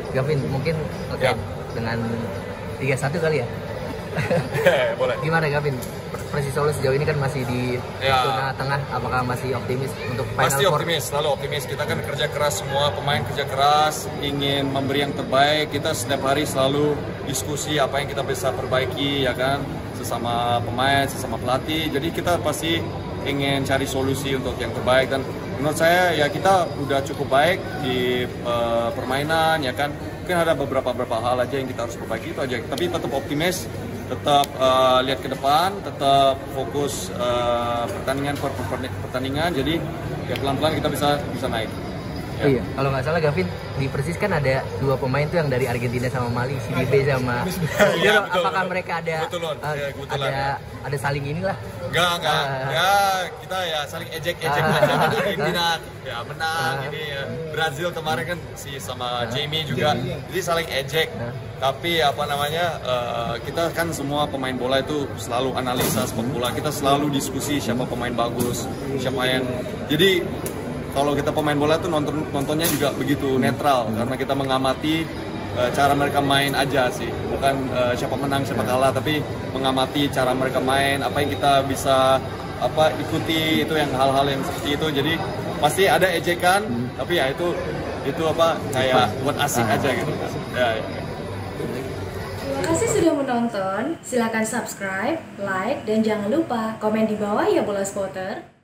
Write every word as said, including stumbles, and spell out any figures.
Gavin, mungkin oke Ya. dengan tiga satu kali ya. Boleh. Gimana Gavin? Persis Solo sejauh ini kan masih di Ya. zona tengah, apakah masih optimis untuk Final Pasti Four? optimis, selalu optimis. Kita kan kerja keras semua, pemain kerja keras, ingin memberi yang terbaik. Kita setiap hari selalu diskusi apa yang kita bisa perbaiki, ya kan, sesama pemain, sesama pelatih. Jadi kita pasti ingin cari solusi untuk yang terbaik, dan menurut saya ya kita udah cukup baik di uh, permainan, ya kan. Mungkin ada beberapa beberapa hal aja yang kita harus perbaiki, itu aja. Tapi tetap optimis, tetap uh, lihat ke depan, tetap fokus uh, pertandingan per pertandingan. Jadi ya pelan-pelan kita bisa bisa naik. Ya. Iya, kalau nggak salah Gavin, di Persis kan ada dua pemain tuh yang dari Argentina sama Mali, si Dibe sama. Iya, betul, apakah betul. mereka ada betul, uh, ya, ada ada saling inilah? Enggak, enggak. Uh, ya, kita ya saling ejek-ejek uh, aja. Argentina ya menang uh, ini ya. Brazil kemarin kan si sama uh, Jamie juga. Jamie. Jadi saling ejek. Uh, Tapi apa namanya? Uh, kita kan semua pemain bola itu selalu analisa sepak bola. Kita selalu diskusi siapa pemain bagus, siapa yang. Jadi kalau kita pemain bola tuh nonton nontonnya juga begitu netral, karena kita mengamati uh, cara mereka main aja sih, bukan uh, siapa menang siapa kalah, tapi mengamati cara mereka main, apa yang kita bisa apa ikuti, itu yang hal-hal yang seperti itu. Jadi pasti ada ejekan, hmm. tapi ya itu itu apa kayak buat asik aja gitu kan. Ya, ya. Terima kasih sudah menonton. Silakan subscribe, like, dan jangan lupa komen di bawah ya bola spotter.